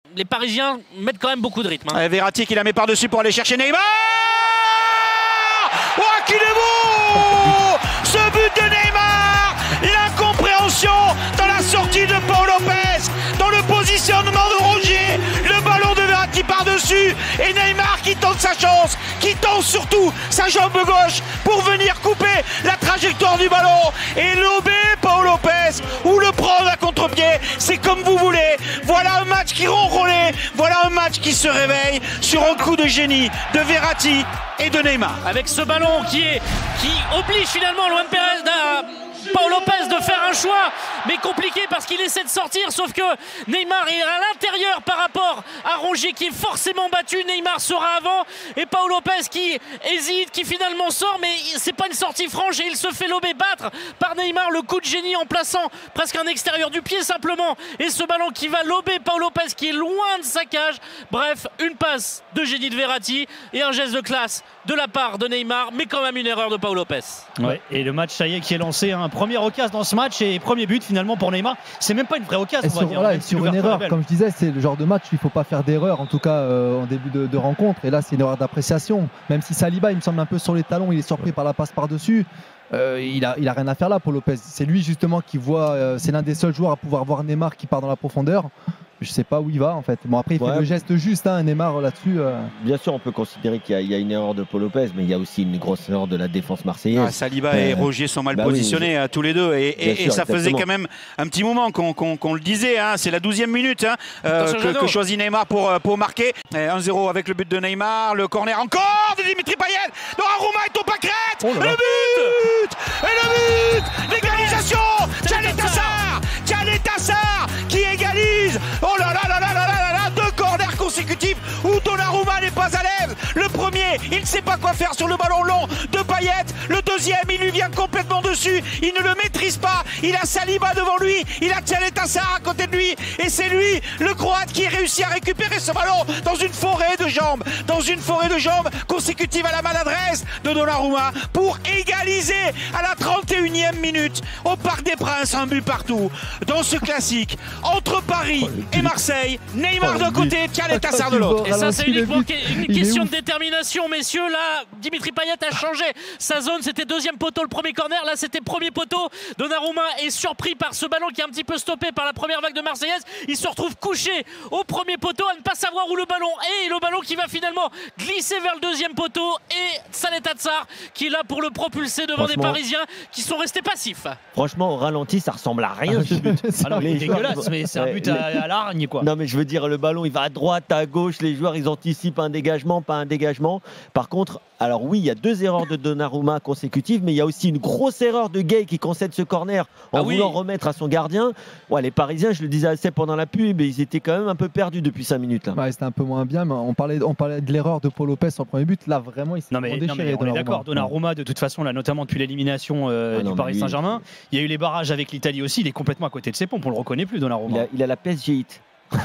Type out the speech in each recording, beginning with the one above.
les Parisiens mettent quand même beaucoup de rythme. Verratti qui la met par-dessus pour aller chercher Neymar. Oh, qu'il est beau ce but de Neymar. L'incompréhension dans la sortie de Pau Lopez, dans le positionnement de Rongier, le ballon de Verratti par-dessus et Neymar qui tente sa chance, qui tente surtout sa jambe gauche pour venir couper la trajectoire du ballon et lober Pau Lopez ou le prendre à contre-pied, c'est comme vous voulez. Voilà un match qui ronronnait, voilà un match qui se réveille sur un coup de génie de Verratti et de Neymar. Avec ce ballon qui oblige finalement Luan Pérez Pau Lopez de faire un choix, mais compliqué parce qu'il essaie de sortir, sauf que Neymar est à l'intérieur par rapport à Rongier qui est forcément battu. Neymar sera avant et Pau Lopez qui hésite, qui finalement sort, mais c'est pas une sortie franche et il se fait lober, battre par Neymar. Le coup de génie en plaçant presque un extérieur du pied simplement, et ce ballon qui va lober Pau Lopez qui est loin de sa cage. Bref, une passe de génie de Verratti et un geste de classe de la part de Neymar, mais quand même une erreur de Pau Lopez. Ouais, et le match, ça y est, qui est lancé. Première occasion dans ce match et premier but finalement pour Neymar. C'est même pas une vraie occasion. Sur une erreur, comme je disais, c'est le genre de match où il ne faut pas faire d'erreur, en tout cas en début de rencontre. Et là, c'est une erreur d'appréciation. Même si Saliba, il me semble un peu sur les talons, il est surpris par la passe par-dessus. Il a rien à faire là, Pau Lopez. C'est lui justement qui voit. C'est l'un des seuls joueurs à pouvoir voir Neymar qui part dans la profondeur. Je sais pas où il va en fait. Bon, après il fait le geste juste, Neymar là-dessus. Bien sûr, on peut considérer qu'il y a une erreur de Pau Lopez, mais il y a aussi une grosse erreur de la défense marseillaise. Saliba et Rongier sont mal positionnés tous les deux, et ça faisait quand même un petit moment qu'on le disait. C'est la 12e minute que choisit Neymar pour marquer. 1-0 avec le but de Neymar, le corner encore de Dimitri Payet. Donnarumma est au pâquerette. Le but et le but, l'égalisation. Thialet Tassar qui égalise. Oh là là là là là là là, 2 corners consécutifs où Donnarumma n'est pas à l'aise. Le premier, il ne sait pas quoi faire sur le ballon long de Payet. Le deuxième, il lui vient complètement dessus. Il ne le maîtrise pas. Il a Saliba devant lui. Il a Thialet Tassar à côté de lui. Et c'est lui, le Croate, qui réussit à récupérer ce ballon dans une forêt de jambes. Dans une forêt de jambes consécutive à la maladresse de Donnarumma pour égaliser à la 31e minute au Parc des Princes. Un but partout dans ce classique entre Paris et Marseille. Neymar d'un côté, Thialet Tassar de l'autre. Et ça, c'est uniquement une question de détermination, messieurs. Là, Dimitri Payet a changé sa zone. C'était deuxième poteau, le premier corner. Là, c'était premier poteau. Donnarumma est surpris par ce ballon qui est un petit peu stoppé par la première vague de Marseillaise. Il se retrouve couché au premier poteau à ne pas savoir où le ballon est. Et le ballon qui va finalement glisser vers le deuxième poteau. Et Thialet Tassar qui est là pour le propulser devant des Parisiens qui sont restés passifs. Franchement, au ralenti, ça ressemble à rien ce but. Alors, il est dégueulasse, mais c'est un but à l'argne, quoi. Non, mais je veux dire, le ballon, il va à droite, à gauche. Les joueurs, ils anticipent un dégagement, pas un dégagement. Par contre, alors oui, il y a 2 erreurs de Donnarumma consécutives, mais il y a aussi une grosse erreur de Gueye qui concède ce corner en voulant remettre à son gardien. Ouais, les Parisiens, je le disais assez pendant la pub, ils étaient quand même un peu perdus depuis 5 minutes. Là. Ouais, c'était un peu moins bien, mais on parlait de l'erreur de Pau Lopez sur le premier but. Là, vraiment, il s'est déchiré. On est d'accord, Donnarumma, de toute façon, là, notamment depuis l'élimination du Paris Saint-Germain, il y a eu les barrages avec l'Italie aussi, il est complètement à côté de ses pompes, on le reconnaît plus, Donnarumma. Il a la PSG hit.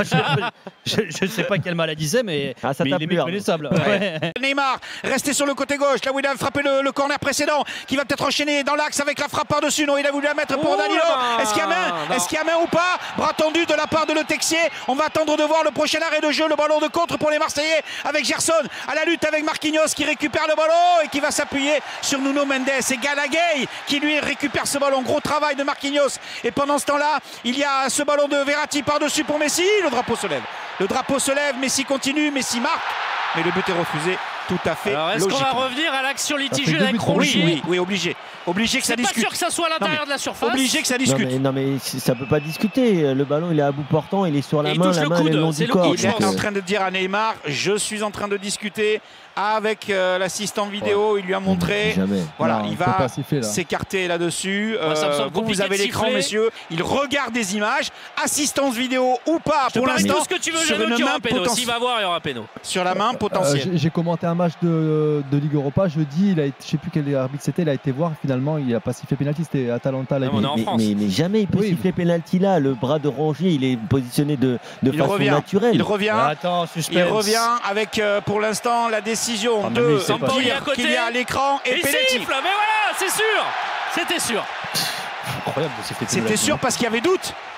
Je ne sais pas quelle maladie c'est, mais il est méconnaissable. Neymar resté sur le côté gauche, là où il a frappé le corner précédent, qui va peut-être enchaîner dans l'axe avec la frappe par-dessus. Non, il a voulu la mettre pour Danilo. Est-ce qu'il y a main? Est-ce qu'il y a main ou pas? Bras tendu de la part de Le Texier. On va attendre de voir le prochain arrêt de jeu. Le ballon de contre pour les Marseillais avec Gerson à la lutte avec Marquinhos qui récupère le ballon et qui va s'appuyer sur Nuno Mendes. Et Gallagher qui lui récupère ce ballon. Gros travail de Marquinhos. Et pendant ce temps-là, il y a ce ballon de Verratti par-dessus pour Messi. Le drapeau se lève. Le drapeau se lève, Messi continue, Messi marque, mais le but est refusé. Tout à fait. Alors est-ce qu'on va revenir à l'action litigieuse avec Rongier? Oui, obligé. Obligé que ça discute. C'est pas sûr que ça soit à l'intérieur de la surface. Obligé que ça discute. Non mais ça peut pas discuter. Le ballon il est à bout portant, il est sur la main, la main est le long du corps. Il est en train de dire à Neymar, je suis en train de discuter avec l'assistant vidéo. Il lui a montré. Voilà, il va s'écarter là-dessus. Vous avez l'écran, messieurs. Il regarde des images, assistance vidéo ou pas. Pour l'instant, tout ce que tu veux, sur une main potentielle. S'il va voir, il y aura péno. Sur la main potentielle. J'ai commenté un match de Ligue Europa jeudi. Je ne sais plus quel arbitre c'était. Il a été voir. Finalement, il n'a pas sifflé pénalty. C'était Atalanta. Mais jamais il peut siffler pénalty là. Le bras de Rongier, il est positionné de façon naturelle. Il revient. Attends, suspense. Il revient avec pour l'instant la décision de qu'il y a à l'écran et pénalty. Mais voilà, c'est sûr. C'était sûr. Incroyable. C'était sûr parce qu'il y avait doute.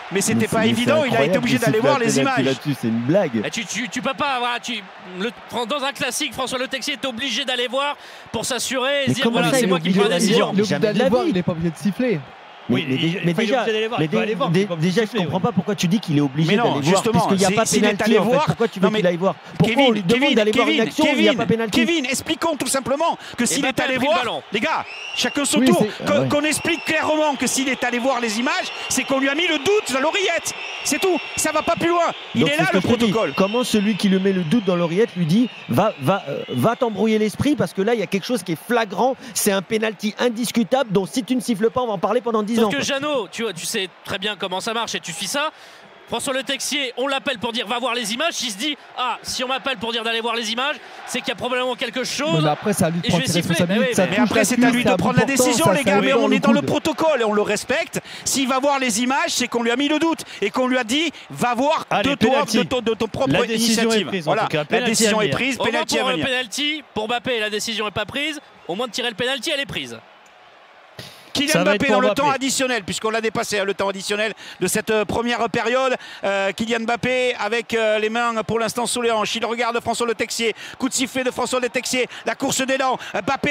Mais c'était pas évident, il a été obligé d'aller voir les images. C'est une blague. Tu peux pas, voilà, dans un classique, François Le Texier est obligé d'aller voir pour s'assurer et se dire voilà, c'est moi qui prends la décision. Il est obligé d'aller voir, il n'est pas obligé de siffler. Mais déjà, je comprends pas pourquoi tu dis qu'il est obligé d'aller voir, puisqu'il n'y a pas pénalty en fait. Pourquoi tu veux qu'il aille voir? Pourquoi on lui demande d'aller voir une action où il n'y a pas pénalty? Kevin, expliquons tout simplement que s'il est allé voir, les gars, chacun son tour, qu'on explique clairement que s'il est allé voir les images, c'est qu'on lui a mis le doute dans l'oreillette. C'est tout, ça va pas plus loin. Il est là le protocole. Comment celui qui lui met le doute dans l'oreillette lui dit va t'embrouiller l'esprit parce que là il y a quelque chose qui est flagrant, c'est un pénalty indiscutable dont si tu ne siffles pas on va en parler pendant 10 ans. Sauf que Jeannot, tu sais très bien comment ça marche et tu suis ça. François Le Texier, on l'appelle pour dire va voir les images. Il se dit ah, si on m'appelle pour dire d'aller voir les images, c'est qu'il y a probablement quelque chose. Mais après, ça lui prend ses responsabilités. Mais après, c'est à lui de prendre la décision, les gars. Mais on est dans le protocole et on le respecte. S'il va voir les images, c'est qu'on lui a mis le doute et qu'on lui a dit va voir de ton propre initiative. Voilà, la décision est prise. Penalty à venir. Penalty pour Mbappé, la décision n'est pas prise. Au moins de tirer le penalty, elle est prise. Kylian Mbappé dans le temps additionnel, puisqu'on l'a dépassé le temps additionnel de cette première période. Kylian Mbappé avec les mains pour l'instant sous les hanches. Il regarde François Le Texier. Coup de sifflet de François Le Texier. La course des dents. Mbappé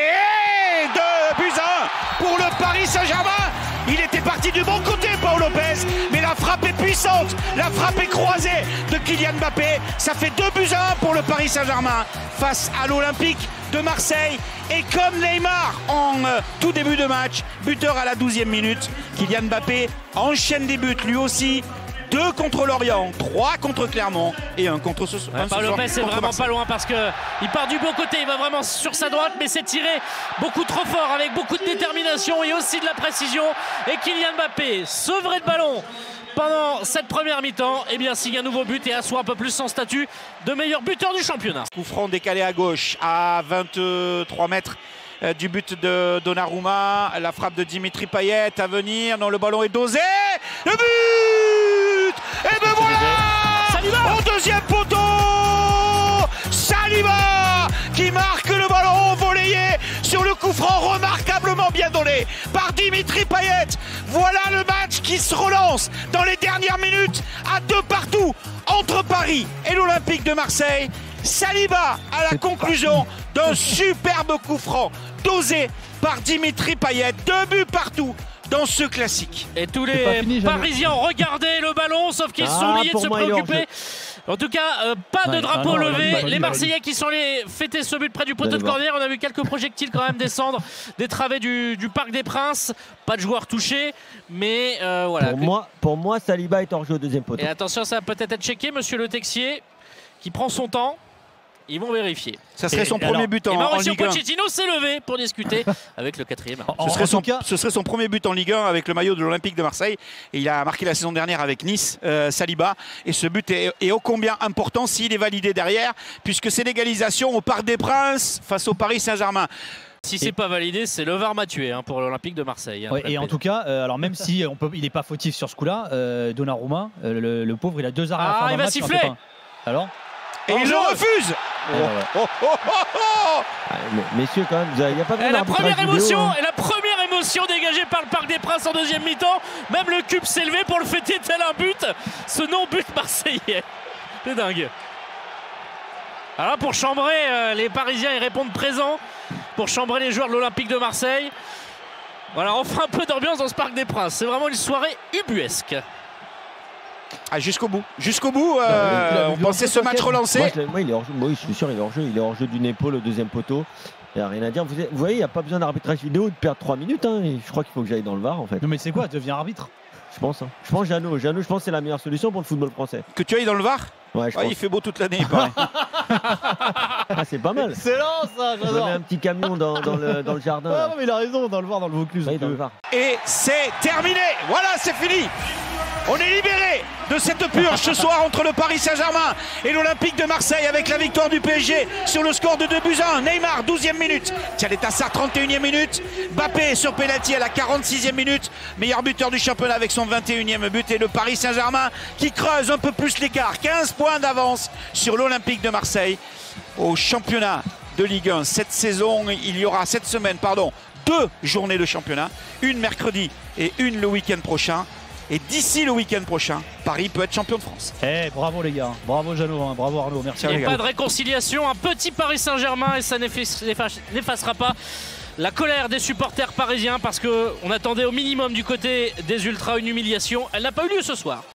2-1 pour le Paris Saint-Germain. Il était parti du bon côté, Pau Lopez, mais la frappe est puissante, la frappe est croisée de Kylian Mbappé. Ça fait 2-1 pour le Paris Saint-Germain face à l'Olympique de Marseille. Et comme Neymar en tout début de match, buteur à la 12e minute, Kylian Mbappé enchaîne des buts lui aussi. 2 contre Lorient, 3 contre Clermont et 1 contre ce soir. Pau Lopez est vraiment pas loin parce qu'il part du bon côté, il va vraiment sur sa droite, mais c'est tiré beaucoup trop fort avec beaucoup de détermination et aussi de la précision. Et Kylian Mbappé, sevré de ballon pendant cette première mi-temps, eh bien signe un nouveau but et assoit un peu plus son statut de meilleur buteur du championnat. Coup franc décalé à gauche à 23 mètres du but de Donnarumma. La frappe de Dimitri Payet à venir. Non, le ballon est dosé. Le but! Et ben voilà! Saliba! Au deuxième poteau! Saliba qui marque le ballon volleyé sur le coup franc remarquablement bien donné par Dimitri Payet. Voilà le match qui se relance dans les dernières minutes à 2-2 entre Paris et l'Olympique de Marseille. Saliba à la conclusion d'un superbe coup franc dosé par Dimitri Payet. 2 buts partout dans ce classique. Et tous les Parisiens ont regardé le ballon, sauf qu'ils sont oubliés de se préoccuper. En tout cas, pas de drapeau levé. Les Marseillais qui sont allés fêter ce but près du poteau de corner. On a vu quelques projectiles quand même descendre des travées du Parc des Princes. Pas de joueurs touchés, mais voilà. Pour moi, Saliba est hors jeu au deuxième poteau. Et attention, ça va peut-être être checké, monsieur Le Texier, qui prend son temps. Ils vont vérifier. Ça serait son premier but en Mauricio Ligue 1. Pochettino s'est levé pour discuter avec le 4e. Ce serait son premier but en Ligue 1 avec le maillot de l'Olympique de Marseille. Et il a marqué la saison dernière avec Nice, Saliba. Et ce but est ô combien important s'il est validé derrière, puisque c'est l'égalisation au Parc des Princes face au Paris Saint-Germain. Si c'est pas validé, c'est le VAR m'a tué pour l'Olympique de Marseille. Ouais, et en tout cas, alors même si il n'est pas fautif sur ce coup-là, Donnarumma, le pauvre, il a 2 arrêts à faire. Ah, il va siffler. Alors et il le refuse. Messieurs, quand même, il n'y a pas besoin la première émotion dégagée par le Parc des Princes en deuxième mi-temps. Même le cube s'est levé pour le fêter tel un but. Ce non-but marseillais. C'est dingue. Alors pour chambrer, les Parisiens ils répondent présents. Pour chambrer les joueurs de l'Olympique de Marseille. Voilà, on fera un peu d'ambiance dans ce Parc des Princes. C'est vraiment une soirée ubuesque. Ah, jusqu'au bout, on pensait ce match relancé. Moi, il est hors jeu. Moi, je suis sûr, il est hors jeu d'une épaule au deuxième poteau. Il n'y a rien à dire. Vous voyez, il n'y a pas besoin d'arbitrage vidéo de perdre 3 minutes. Et je crois qu'il faut que j'aille dans le VAR en fait. Non, mais c'est quoi, deviens arbitre? Je pense. Je pense Jeannot, je pense que c'est la meilleure solution pour le football français. Que tu ailles dans le VAR? Ouais, il fait beau toute l'année, il paraît. C'est pas mal. Excellent ça, j'adore. On a un petit camion dans le jardin. Ah, mais il a raison, dans le VAR, dans le Vaucluse. Ouais, dans le VAR. Et c'est terminé. Voilà, c'est fini. On est libéré de cette purge ce soir entre le Paris Saint-Germain et l'Olympique de Marseille avec la victoire du PSG sur le score de 2-1. Neymar, 12e minute. Thiago Tassar, 31e minute. Mbappé sur penalty à la 46e minute. Meilleur buteur du championnat avec son 21e but. Et le Paris Saint-Germain qui creuse un peu plus l'écart. 15 points d'avance sur l'Olympique de Marseille au championnat de Ligue 1. Cette semaine, 2 journées de championnat. Une mercredi et une le week-end prochain. Et d'ici le week-end prochain, Paris peut être champion de France. Bravo les gars, bravo Jeannot, hein. Bravo Arnaud, merci. Il n'y a pas de réconciliation, un petit Paris Saint-Germain et ça n'effacera pas la colère des supporters parisiens parce qu'on attendait au minimum du côté des Ultras une humiliation. Elle n'a pas eu lieu ce soir.